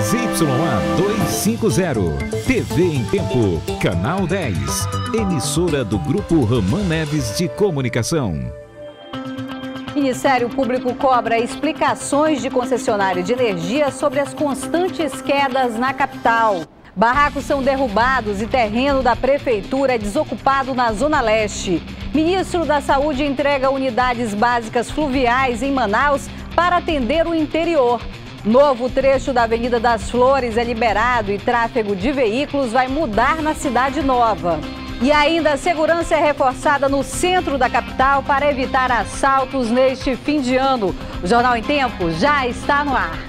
ZYA 250, TV em Tempo, Canal 10, emissora do Grupo Ramã Neves de Comunicação. Ministério Público cobra explicações de concessionário de energia sobre as constantes quedas na capital. Barracos são derrubados e terreno da prefeitura é desocupado na Zona Leste. Ministro da Saúde entrega unidades básicas fluviais em Manaus para atender o interior. Novo trecho da Avenida das Flores é liberado e tráfego de veículos vai mudar na Cidade Nova. E ainda a segurança é reforçada no centro da capital para evitar assaltos neste fim de ano. O Jornal em Tempo já está no ar.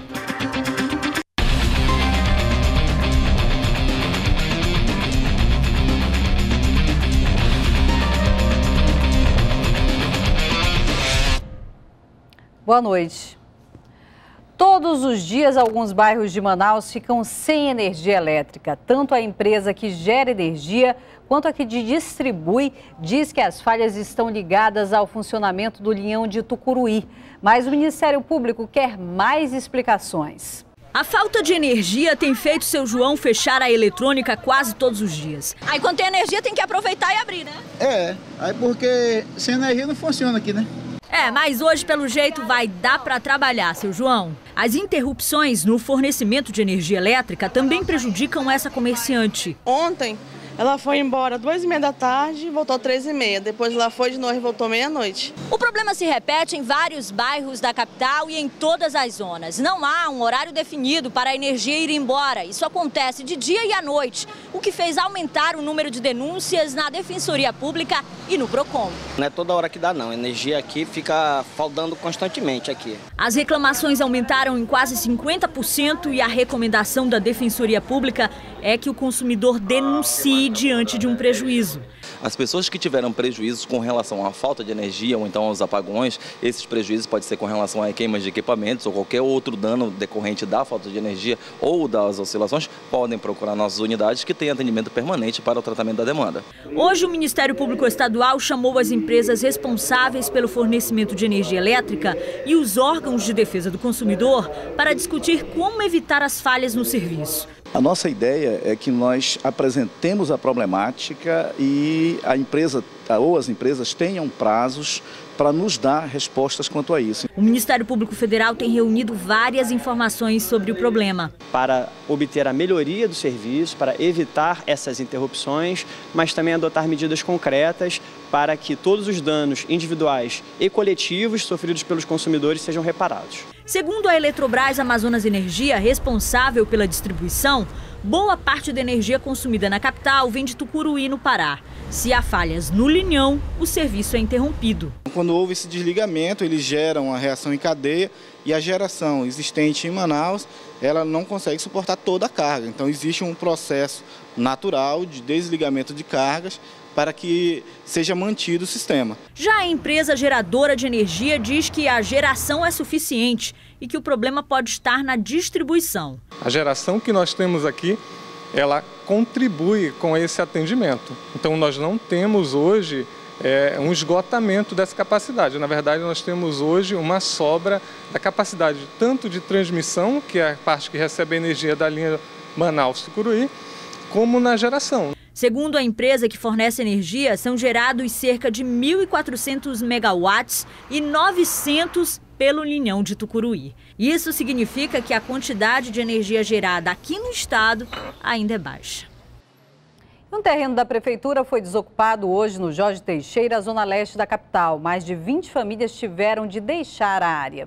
Boa noite. Todos os dias, alguns bairros de Manaus ficam sem energia elétrica. Tanto a empresa que gera energia quanto a que distribui diz que as falhas estão ligadas ao funcionamento do linhão de Tucuruí. Mas o Ministério Público quer mais explicações. A falta de energia tem feito seu João fechar a eletrônica quase todos os dias. Aí quando tem energia tem que aproveitar e abrir, né? Aí porque sem energia não funciona aqui, né? Mas hoje, pelo jeito, vai dar para trabalhar, seu João. As interrupções no fornecimento de energia elétrica também prejudicam essa comerciante. Ontem, ela foi embora 2h30 da tarde e voltou 3h30. Depois ela foi de novo e voltou meia-noite. O problema se repete em vários bairros da capital e em todas as zonas. Não há um horário definido para a energia ir embora. Isso acontece de dia e à noite, o que fez aumentar o número de denúncias na Defensoria Pública e no PROCON. Não é toda hora que dá, não. A energia aqui fica faltando constantemente aqui. As reclamações aumentaram em quase 50% e a recomendação da Defensoria Pública é que o consumidor denuncie diante de um prejuízo. As pessoas que tiveram prejuízos com relação à falta de energia ou então aos apagões, esses prejuízos podem ser com relação a queimas de equipamentos ou qualquer outro dano decorrente da falta de energia ou das oscilações, podem procurar nossas unidades que têm atendimento permanente para o tratamento da demanda. Hoje o Ministério Público Estadual chamou as empresas responsáveis pelo fornecimento de energia elétrica e os órgãos de defesa do consumidor para discutir como evitar as falhas no serviço. A nossa ideia é que nós apresentemos a problemática e a empresa ou as empresas tenham prazos para nos dar respostas quanto a isso. O Ministério Público Federal tem reunido várias informações sobre o problema. Para obter a melhoria do serviço, para evitar essas interrupções, mas também adotar medidas concretas para que todos os danos individuais e coletivos sofridos pelos consumidores sejam reparados. Segundo a Eletrobras Amazonas Energia, responsável pela distribuição, boa parte da energia consumida na capital vem de Tucuruí, no Pará. Se há falhas no linhão, o serviço é interrompido. Quando houve esse desligamento, eles geram a reação em cadeia e a geração existente em Manaus, ela não consegue suportar toda a carga. Então existe um processo natural de desligamento de cargas para que seja mantido o sistema. Já a empresa geradora de energia diz que a geração é suficiente e que o problema pode estar na distribuição. A geração que nós temos aqui, ela contribui com esse atendimento. Então nós não temos hoje um esgotamento dessa capacidade. Na verdade, nós temos hoje uma sobra da capacidade tanto de transmissão, que é a parte que recebe a energia da linha Manaus-Tucuruí, como na geração. Segundo a empresa que fornece energia, são gerados cerca de 1.400 megawatts e 900 pelo linhão de Tucuruí. Isso significa que a quantidade de energia gerada aqui no estado ainda é baixa. Um terreno da prefeitura foi desocupado hoje no Jorge Teixeira, zona leste da capital. Mais de 20 famílias tiveram de deixar a área.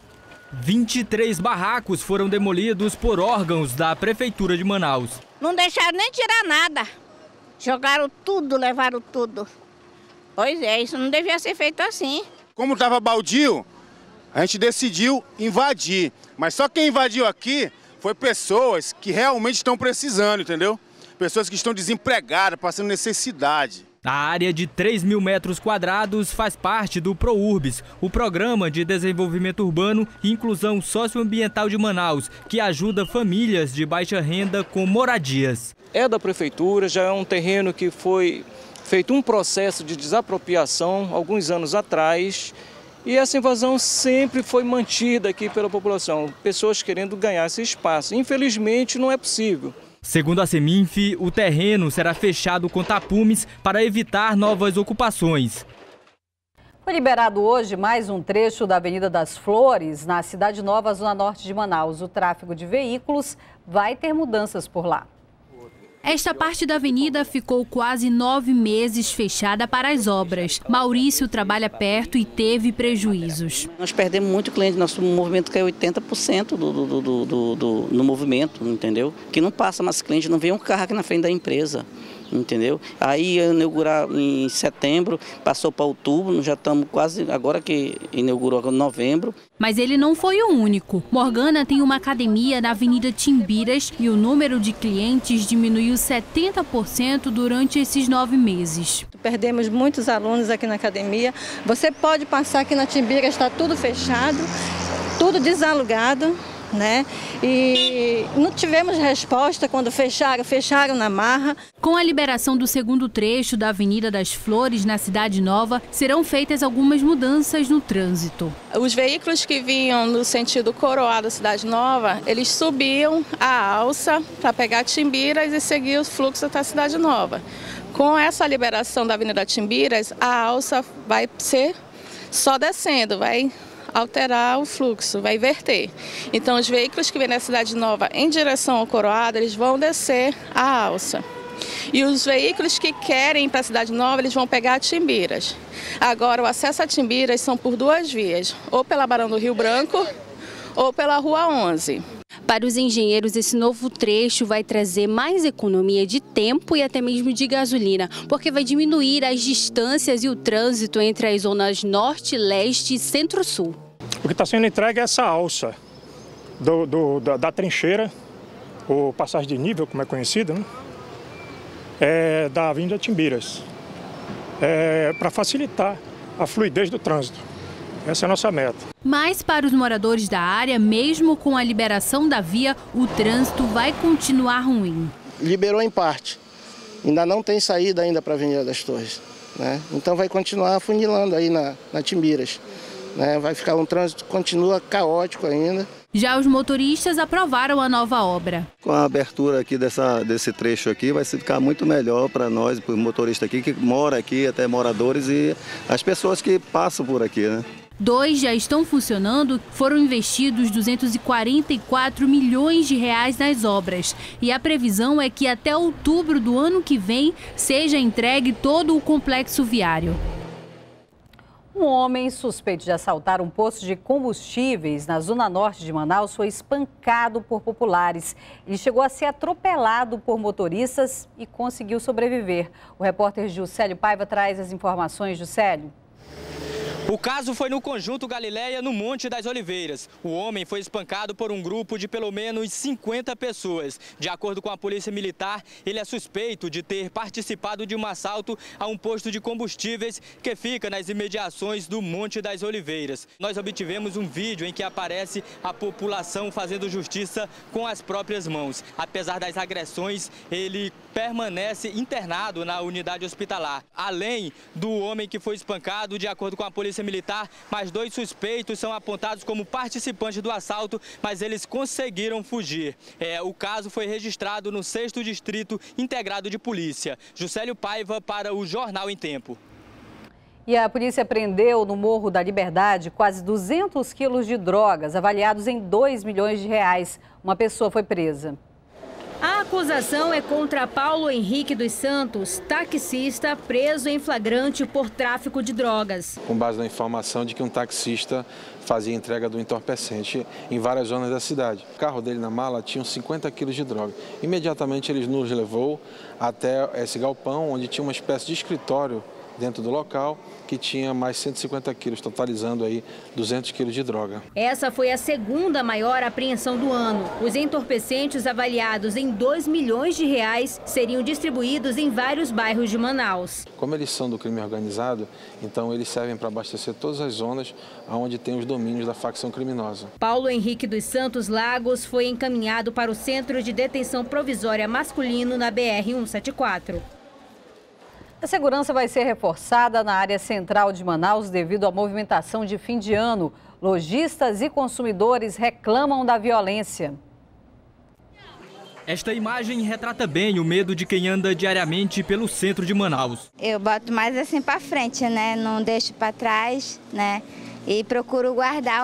23 barracos foram demolidos por órgãos da prefeitura de Manaus. Não deixaram nem tirar nada. Jogaram tudo, levaram tudo. Pois é, isso não devia ser feito assim. Como estava baldio, a gente decidiu invadir. Mas só quem invadiu aqui foi pessoas que realmente estão precisando, entendeu? Pessoas que estão desempregadas, passando necessidade. A área de 3.000 metros quadrados faz parte do ProUrbs, o Programa de Desenvolvimento Urbano e Inclusão Socioambiental de Manaus, que ajuda famílias de baixa renda com moradias. É da prefeitura, já é um terreno que foi feito um processo de desapropriação alguns anos atrás E essa invasão sempre foi mantida aqui pela população, pessoas querendo ganhar esse espaço. Infelizmente, não é possível. Segundo a Seminf, o terreno será fechado com tapumes para evitar novas ocupações. Foi liberado hoje mais um trecho da Avenida das Flores, na Cidade Nova, zona norte de Manaus. O tráfego de veículos vai ter mudanças por lá. Esta parte da avenida ficou quase 9 meses fechada para as obras. Maurício trabalha perto e teve prejuízos. Nós perdemos muito cliente, nosso movimento caiu 80% no movimento, entendeu? Que não passa mais cliente, não vem um carro aqui na frente da empresa. Entendeu? Aí ia inaugurar em setembro, passou para outubro, já estamos quase, agora que inaugurou em novembro. Mas ele não foi o único. Morgana tem uma academia na Avenida Timbiras e o número de clientes diminuiu 70% durante esses 9 meses. Perdemos muitos alunos aqui na academia. Você pode passar aqui na Timbiras, está tudo fechado, tudo desalugado. Né? E não tivemos resposta quando fecharam na marra. Com a liberação do segundo trecho da Avenida das Flores, na Cidade Nova, serão feitas algumas mudanças no trânsito. Os veículos que vinham no sentido Coroado, Cidade Nova, eles subiam a alça para pegar Timbiras e seguir o fluxo até a Cidade Nova. Com essa liberação da Avenida Timbiras, a alça vai ser só descendo, vai alterar o fluxo, vai inverter. Então, os veículos que vêm da Cidade Nova em direção ao Coroado, eles vão descer a alça. E os veículos que querem ir para a Cidade Nova, eles vão pegar a Timbiras. Agora, o acesso a Timbiras são por 2 vias, ou pela Barão do Rio Branco, ou pela Rua 11. Para os engenheiros, esse novo trecho vai trazer mais economia de tempo e até mesmo de gasolina, porque vai diminuir as distâncias e o trânsito entre as zonas norte, leste e centro-sul. O que está sendo entregue é essa alça da trincheira, ou passagem de nível, como é conhecido, né? Da Avenida Timbiras, para facilitar a fluidez do trânsito. Essa é a nossa meta. Mas para os moradores da área, mesmo com a liberação da via, o trânsito vai continuar ruim. Liberou em parte. Ainda não tem saída ainda para a Avenida das Torres, né? Então vai continuar afunilando aí na Timbiras, né? Vai ficar um trânsito que continua caótico ainda. Já os motoristas aprovaram a nova obra. Com a abertura aqui desse trecho aqui, vai ficar muito melhor para nós, para os motoristas aqui que moram aqui, até moradores e as pessoas que passam por aqui, né? 2 já estão funcionando, foram investidos 244 milhões de reais nas obras. E a previsão é que até outubro do ano que vem seja entregue todo o complexo viário. Um homem suspeito de assaltar um posto de combustíveis na zona norte de Manaus foi espancado por populares. Ele chegou a ser atropelado por motoristas e conseguiu sobreviver. O repórter Juscelio Paiva traz as informações. Juscelio. O caso foi no Conjunto Galileia, no Monte das Oliveiras. O homem foi espancado por um grupo de pelo menos 50 pessoas. De acordo com a Polícia Militar, ele é suspeito de ter participado de um assalto a um posto de combustíveis que fica nas imediações do Monte das Oliveiras. Nós obtivemos um vídeo em que aparece a população fazendo justiça com as próprias mãos. Apesar das agressões, ele permanece internado na unidade hospitalar. Além do homem que foi espancado, de acordo com a Polícia Militar, mais 2 suspeitos são apontados como participantes do assalto, mas eles conseguiram fugir. O caso foi registrado no 6º Distrito Integrado de Polícia. Juscelio Paiva para o Jornal em Tempo. E a polícia prendeu no Morro da Liberdade quase 200 quilos de drogas, avaliados em 2 milhões de reais. Uma pessoa foi presa. A acusação é contra Paulo Henrique dos Santos, taxista preso em flagrante por tráfico de drogas. Com base na informação de que um taxista fazia entrega do entorpecente em várias zonas da cidade. O carro dele na mala tinha 50 quilos de droga. Imediatamente ele nos levou até esse galpão, onde tinha uma espécie de escritório dentro do local, que tinha mais 150 quilos, totalizando aí 200 quilos de droga. Essa foi a segunda maior apreensão do ano. Os entorpecentes avaliados em 2 milhões de reais seriam distribuídos em vários bairros de Manaus. Como eles são do crime organizado, então eles servem para abastecer todas as zonas onde tem os domínios da facção criminosa. Paulo Henrique dos Santos Lagos foi encaminhado para o Centro de Detenção Provisória Masculino na BR-174. A segurança vai ser reforçada na área central de Manaus devido à movimentação de fim de ano. Lojistas e consumidores reclamam da violência. Esta imagem retrata bem o medo de quem anda diariamente pelo centro de Manaus. Eu boto mais assim para frente, né? Não deixo para trás, né? E procuro guardar o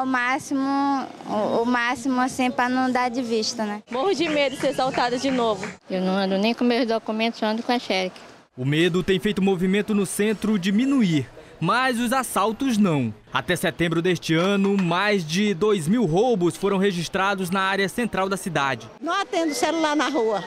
máximo assim para não dar de vista, né? Morro de medo de ser assaltada de novo. Eu não ando nem com meus documentos, eu ando com a xerox. O medo tem feito o movimento no centro diminuir, mas os assaltos não. Até setembro deste ano, mais de 2.000 roubos foram registrados na área central da cidade. Não atendo celular na rua.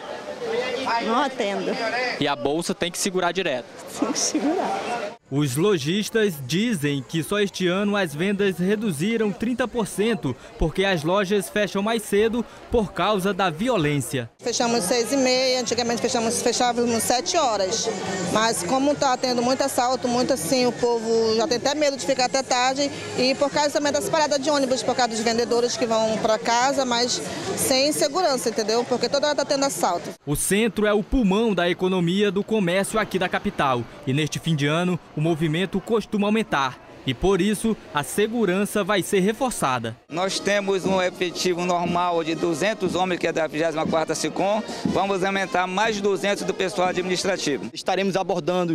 Não atendo. E a bolsa tem que segurar direto. Tem que segurar. Os lojistas dizem que só este ano as vendas reduziram 30%, porque as lojas fecham mais cedo por causa da violência. Fechamos 6h30, antigamente fechávamos 7 horas. Mas como está tendo muito assalto, muito assim, o povo já tem até medo de ficar até tarde. E por causa também das paradas de ônibus, por causa dos vendedores que vão para casa, mas sem segurança, entendeu? Porque toda hora está tendo assalto. O centro é o pulmão da economia do comércio aqui da capital. E neste fim de ano, o movimento costuma aumentar. E por isso, a segurança vai ser reforçada. Nós temos um efetivo normal de 200 homens, que é da 24ª SICOM. Vamos aumentar mais de 200 do pessoal administrativo. Estaremos abordando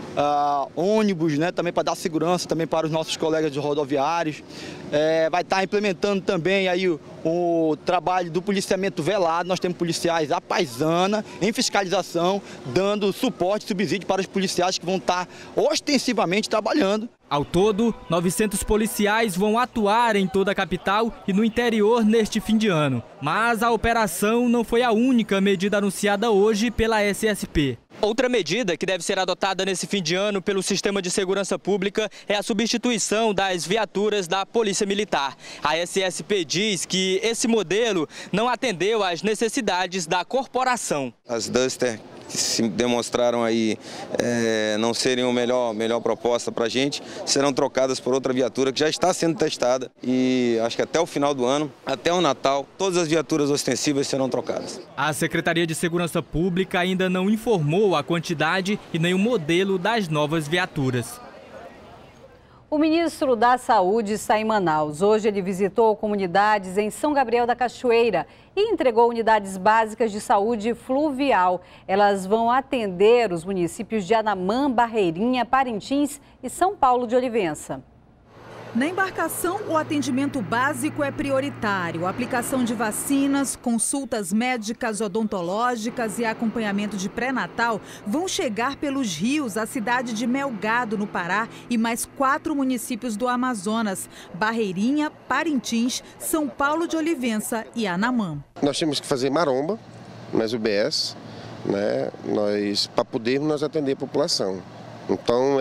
ônibus, né, também para dar segurança também para os nossos colegas de rodoviários. Vai estar implementando também aí o trabalho do policiamento velado. Nós temos policiais à paisana, em fiscalização, dando suporte e subsídio para os policiais que vão estar ostensivamente trabalhando. Ao todo, 900 policiais vão atuar em toda a capital e no interior neste fim de ano. Mas a operação não foi a única medida anunciada hoje pela SSP. Outra medida que deve ser adotada nesse fim de ano pelo Sistema de Segurança Pública é a substituição das viaturas da Polícia Militar. A SSP diz que esse modelo não atendeu às necessidades da corporação. As Duster que se demonstraram aí não serem a melhor proposta para a gente, serão trocadas por outra viatura que já está sendo testada e acho que até o final do ano, até o Natal, todas as viaturas ostensivas serão trocadas. A Secretaria de Segurança Pública ainda não informou a quantidade e nem o modelo das novas viaturas. O ministro da Saúde está em Manaus. Hoje ele visitou comunidades em São Gabriel da Cachoeira e entregou unidades básicas de saúde fluvial. Elas vão atender os municípios de Anamã, Barreirinha, Parintins e São Paulo de Olivença. Na embarcação, o atendimento básico é prioritário. A aplicação de vacinas, consultas médicas, odontológicas e acompanhamento de pré-natal vão chegar pelos rios à cidade de Melgado, no Pará, e mais 4 municípios do Amazonas: Barreirinha, Parintins, São Paulo de Olivença e Anamã. Nós temos que fazer maromba nas UBS, né, para podermos atender a população. Então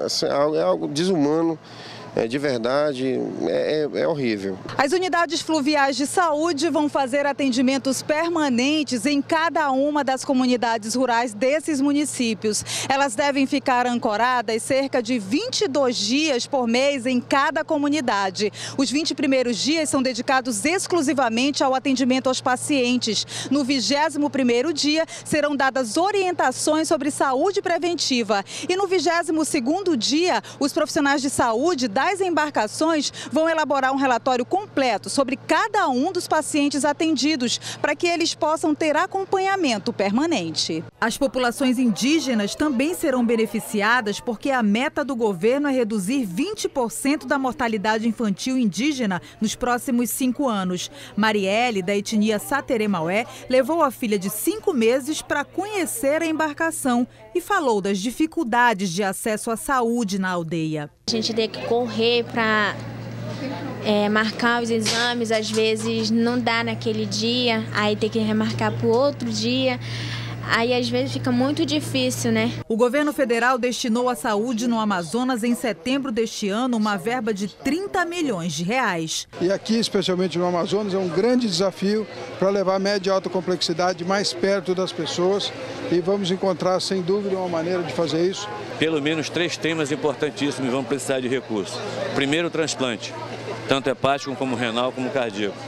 é algo desumano. De verdade, é horrível. As unidades fluviais de saúde vão fazer atendimentos permanentes em cada uma das comunidades rurais desses municípios. Elas devem ficar ancoradas cerca de 22 dias por mês em cada comunidade. Os 20 primeiros dias são dedicados exclusivamente ao atendimento aos pacientes. No 21º dia, serão dadas orientações sobre saúde preventiva. E no 22º dia, os profissionais de saúde das embarcações vão elaborar um relatório completo sobre cada um dos pacientes atendidos, para que eles possam ter acompanhamento permanente. As populações indígenas também serão beneficiadas, porque a meta do governo é reduzir 20% da mortalidade infantil indígena nos próximos 5 anos. Marielle, da etnia Sateré-Maué, levou a filha de 5 meses para conhecer a embarcação e falou das dificuldades de acesso à saúde na aldeia. A gente tem que correr para marcar os exames, às vezes não dá naquele dia, aí tem que remarcar para o outro dia. Aí às vezes fica muito difícil, né? O governo federal destinou à saúde no Amazonas em setembro deste ano uma verba de 30 milhões de reais. E aqui, especialmente no Amazonas, é um grande desafio para levar a média e alta complexidade mais perto das pessoas e vamos encontrar, sem dúvida, uma maneira de fazer isso. Pelo menos 3 temas importantíssimos vão precisar de recursos. Primeiro, o transplante, tanto hepático como renal como cardíaco.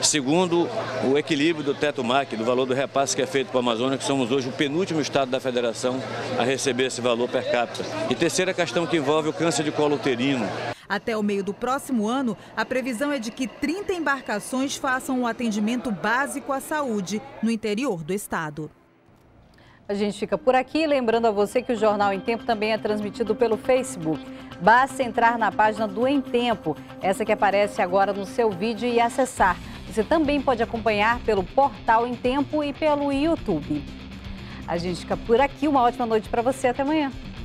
Segundo, o equilíbrio do teto MAC, do valor do repasse que é feito para a Amazônia, que somos hoje o penúltimo estado da federação a receber esse valor per capita. E terceira questão que envolve o câncer de colo uterino. Até o meio do próximo ano, a previsão é de que 30 embarcações façam um atendimento básico à saúde no interior do estado. A gente fica por aqui, lembrando a você que o Jornal em Tempo também é transmitido pelo Facebook. Basta entrar na página do Em Tempo, essa que aparece agora no seu vídeo, e acessar. Você também pode acompanhar pelo portal Em Tempo e pelo YouTube. A gente fica por aqui, uma ótima noite para você, até amanhã.